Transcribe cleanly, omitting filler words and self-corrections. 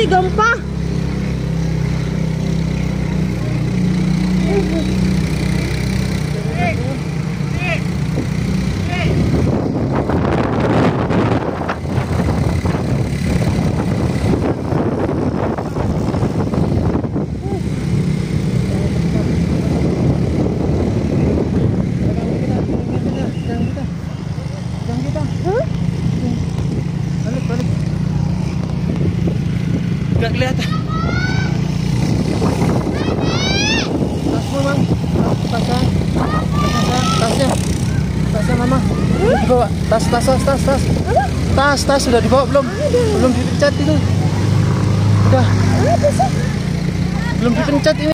gempa. Gak kelihatan. Tasmu, Mang. Tasnya mama. Dibawa. Tas sudah dibawa belum? Belum dipencet itu. Udah. Belum dipencet ini.